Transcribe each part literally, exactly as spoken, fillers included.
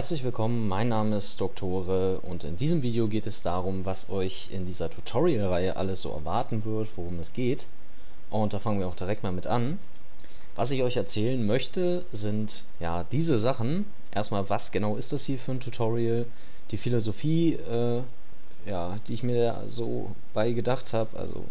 Herzlich willkommen, mein Name ist Doktore und in diesem Video geht es darum, was euch in dieser Tutorial-Reihe alles so erwarten wird, worum es geht. Und da fangen wir auch direkt mal mit an. Was ich euch erzählen möchte, sind ja diese Sachen. Erstmal, was genau ist das hier für ein Tutorial? Die Philosophie, äh, ja, die ich mir da so bei gedacht habe. Also,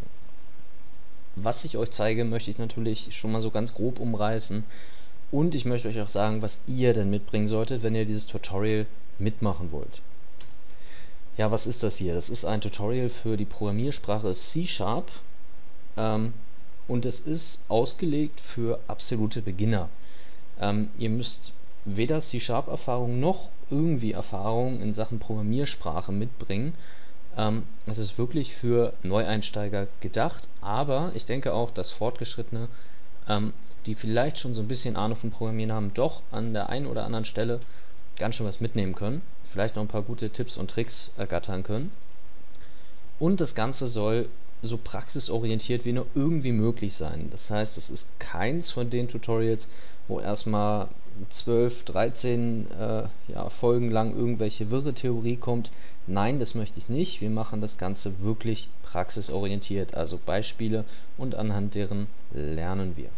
was ich euch zeige, möchte ich natürlich schon mal so ganz grob umreißen. Und ich möchte euch auch sagen, was ihr denn mitbringen solltet, wenn ihr dieses Tutorial mitmachen wollt. Ja, was ist das hier? Das ist ein Tutorial für die Programmiersprache C Sharp ähm, und es ist ausgelegt für absolute Beginner. Ähm, ihr müsst weder C Sharp Erfahrung noch irgendwie Erfahrung in Sachen Programmiersprache mitbringen. Ähm, es ist wirklich für Neueinsteiger gedacht, aber ich denke auch, dass Fortgeschrittene ähm, die vielleicht schon so ein bisschen Ahnung von Programmieren haben, doch an der einen oder anderen Stelle ganz schön was mitnehmen können, vielleicht noch ein paar gute Tipps und Tricks ergattern können. Und das Ganze soll so praxisorientiert wie nur irgendwie möglich sein. Das heißt, es ist keins von den Tutorials, wo erstmal zwölf, dreizehn äh, ja, Folgen lang irgendwelche wirre Theorie kommt. Nein, das möchte ich nicht. Wir machen das Ganze wirklich praxisorientiert, also Beispiele, und anhand deren lernen wir.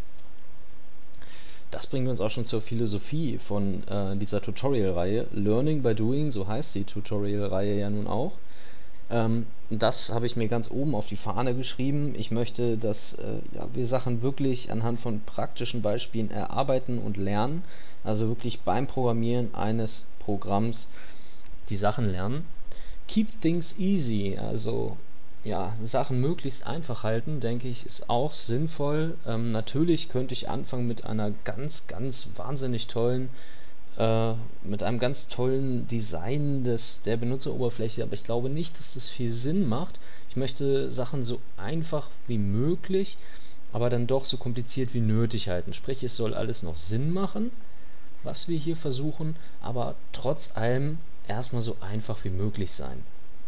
Das bringt uns auch schon zur Philosophie von äh, dieser Tutorial-Reihe. Learning by Doing, so heißt die Tutorial-Reihe ja nun auch. Ähm, das habe ich mir ganz oben auf die Fahne geschrieben. Ich möchte, dass äh, ja, wir Sachen wirklich anhand von praktischen Beispielen erarbeiten und lernen. Also wirklich beim Programmieren eines Programms die Sachen lernen. Keep things easy, also ja, Sachen möglichst einfach halten, denke ich, ist auch sinnvoll. Ähm, natürlich könnte ich anfangen mit einer ganz, ganz wahnsinnig tollen, äh, mit einem ganz tollen Design des, der Benutzeroberfläche, aber ich glaube nicht, dass das viel Sinn macht. Ich möchte Sachen so einfach wie möglich, aber dann doch so kompliziert wie nötig halten. Sprich, es soll alles noch Sinn machen, was wir hier versuchen, aber trotz allem erstmal so einfach wie möglich sein.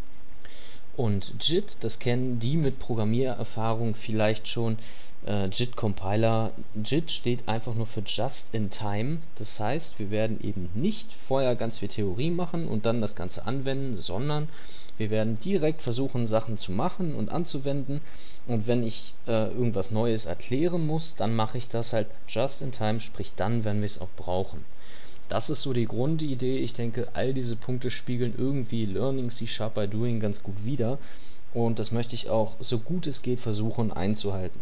Und J I T, das kennen die mit Programmiererfahrung vielleicht schon, äh, J I T-Compiler. J I T steht einfach nur für Just in Time. Das heißt, wir werden eben nicht vorher ganz viel Theorie machen und dann das Ganze anwenden, sondern wir werden direkt versuchen, Sachen zu machen und anzuwenden. Und wenn ich äh, irgendwas Neues erklären muss, dann mache ich das halt Just in Time, sprich dann, wenn wir es auch brauchen. Das ist so die Grundidee. Ich denke, all diese Punkte spiegeln irgendwie Learning C Sharp by Doing ganz gut wider und das möchte ich auch so gut es geht versuchen einzuhalten.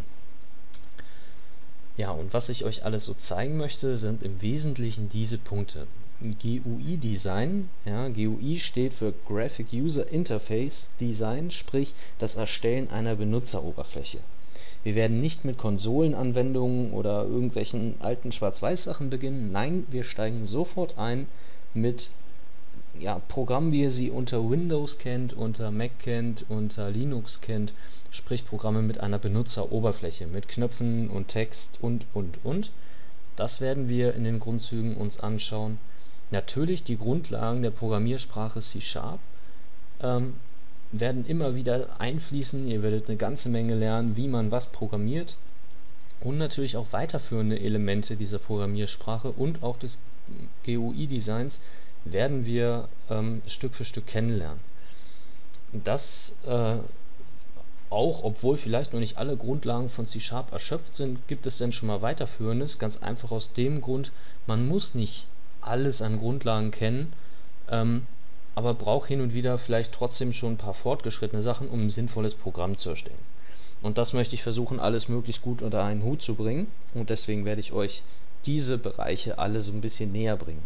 Ja, und was ich euch alles so zeigen möchte, sind im Wesentlichen diese Punkte. G U I-Design, ja, G U I steht für Graphic User Interface Design, sprich das Erstellen einer Benutzeroberfläche. Wir werden nicht mit Konsolenanwendungen oder irgendwelchen alten Schwarz-Weiß-Sachen beginnen. Nein, wir steigen sofort ein mit ja, Programmen, wie ihr sie unter Windows kennt, unter Mac kennt, unter Linux kennt. Sprich Programme mit einer Benutzeroberfläche, mit Knöpfen und Text und, und, und. Das werden wir in den Grundzügen uns anschauen. Natürlich die Grundlagen der Programmiersprache C Sharp. Ähm, werden immer wieder einfließen, ihr werdet eine ganze Menge lernen, wie man was programmiert und natürlich auch weiterführende Elemente dieser Programmiersprache und auch des G U I-Designs werden wir ähm, Stück für Stück kennenlernen. Das äh, auch, obwohl vielleicht noch nicht alle Grundlagen von C Sharp erschöpft sind, gibt es denn schon mal weiterführendes, ganz einfach aus dem Grund, man muss nicht alles an Grundlagen kennen, ähm, aber braucht hin und wieder vielleicht trotzdem schon ein paar fortgeschrittene Sachen, um ein sinnvolles Programm zu erstellen. Und das möchte ich versuchen, alles möglichst gut unter einen Hut zu bringen und deswegen werde ich euch diese Bereiche alle so ein bisschen näher bringen.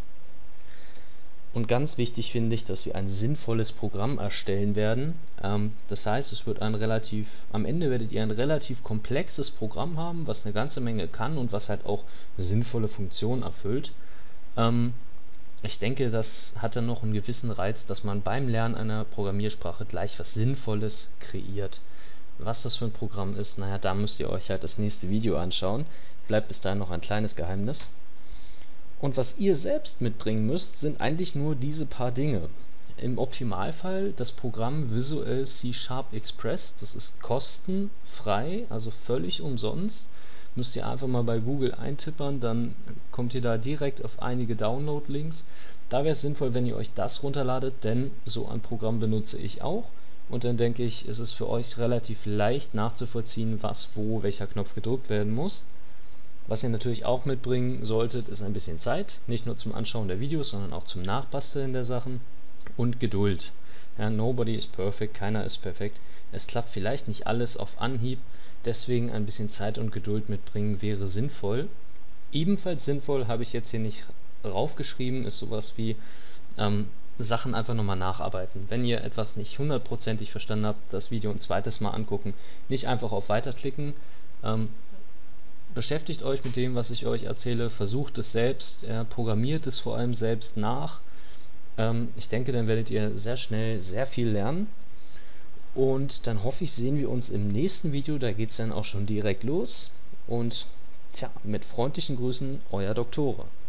Und ganz wichtig finde ich, dass wir ein sinnvolles Programm erstellen werden. Ähm, das heißt, es wird ein relativ, am Ende werdet ihr ein relativ komplexes Programm haben, was eine ganze Menge kann und was halt auch sinnvolle Funktionen erfüllt. Ähm, Ich denke, das hat dann noch einen gewissen Reiz, dass man beim Lernen einer Programmiersprache gleich was Sinnvolles kreiert. Was das für ein Programm ist, naja, da müsst ihr euch halt das nächste Video anschauen. Bleibt bis dahin noch ein kleines Geheimnis. Und was ihr selbst mitbringen müsst, sind eigentlich nur diese paar Dinge. Im Optimalfall das Programm Visual C Sharp Express, das ist kostenfrei, also völlig umsonst. Müsst ihr einfach mal bei Google eintippern, dann kommt ihr da direkt auf einige Download-Links. Da wäre es sinnvoll, wenn ihr euch das runterladet, denn so ein Programm benutze ich auch. Und dann denke ich, ist es für euch relativ leicht nachzuvollziehen, was, wo, welcher Knopf gedrückt werden muss. Was ihr natürlich auch mitbringen solltet, ist ein bisschen Zeit, nicht nur zum Anschauen der Videos, sondern auch zum Nachbasteln der Sachen und Geduld. Ja, nobody is perfect, keiner ist perfekt. Es klappt vielleicht nicht alles auf Anhieb, deswegen ein bisschen Zeit und Geduld mitbringen wäre sinnvoll. Ebenfalls sinnvoll, habe ich jetzt hier nicht raufgeschrieben, ist sowas wie ähm, Sachen einfach nochmal nacharbeiten. Wenn ihr etwas nicht hundertprozentig verstanden habt, das Video ein zweites Mal angucken, nicht einfach auf Weiter klicken. Ähm, beschäftigt euch mit dem, was ich euch erzähle, versucht es selbst, ja, programmiert es vor allem selbst nach. Ähm, ich denke, dann werdet ihr sehr schnell sehr viel lernen. Und dann hoffe ich, sehen wir uns im nächsten Video, da geht es dann auch schon direkt los. Und tja, mit freundlichen Grüßen, euer Doktore.